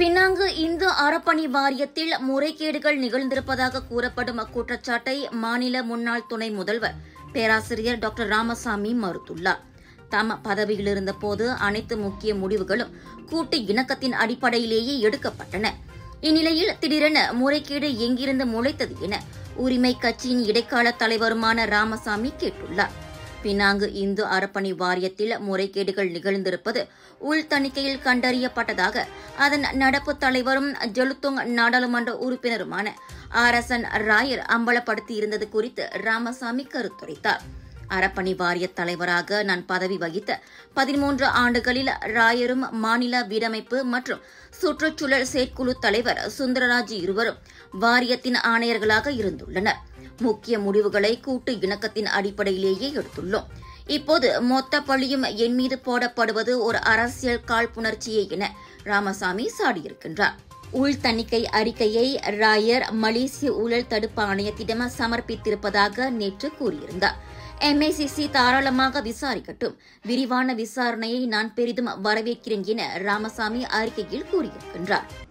Penang Hindu அறப்பணி வாரியத்தில் முறைகேடுகள் நிகழ்ந்திருப்பதாக கூறப்படும் குற்றச்சாட்டை மாநில முன்னாள் துணை முதல்வர் பேராசிரியர் DrRamasamy மறுத்துள்ளார். தாம் பதவியில் இருந்தபோது அனைத்து முக்கிய முடிவுகளும் கூட்டு இணக்கத்தின் அடிப்படையிலேயே எடுக்கப்பட்டன. இந்நிலையில் திடீரென முறைகேடு எங்கிருந்து முளைத்தது என உரிமை கட்சியின் இடைக்கால தலைவருமான ராமசாமி கேட்டுள்ளார். பினாங்கு இந்து அறப்பணி வாரியத்தில் முறைகேடுகள் நிகழ்ந்திருப்பது உள்தணிக்கையில் கண்டறியப்பட்டதாக அதன் நடப்பு தலைவரும் ஜலுத்தோங் நாடாளுமன்ற உறுப்பினருமான RSN ராயர் அம்பலப்படுத்தியிருந்தது குறித்து ராமசாமி கருத்துரைத்தார். அறப்பணி வாரிய தலைவராக நான் பதவி வகித்த 13 ஆண்டுகளில் ராயரும் மாநில வீடமைப்பு மற்றும் சுற்றுச்சூழல் செயற்குழு தலைவர் சுந்தரராஜ் இருவரும் வாரியத்தின் ஆணையர்களாக இருந்துள்ளனர். முக்கிய முடிவுகளை கூட்டு இணக்கத்தின் அடிப்படையிலேயே எடுத்துள்ளோம். இப்போது மொத்த பழியும் என் மீது போடப்படுவது ஒரு அரசியல் காழ்ப்புணர்ச்சியே என ராமசாமி சாடியிருக்கின்றார். உள்தணிக்கை அறிக்கையை ராயர் மலேசிய ஊழல் தடுப்பு ஆணையத்திடம் சமர்ப்பித்திருப்பதாக நேற்று கூறியிருந்தார். MACC தாராளமாக விசாரிக்கட்டும், விரிவான விசாரணையை நான் பெரிதும் வரவேற்கிறேன் என ராமசாமி அறிக்கையில் கூறியிருக்கின்றார்.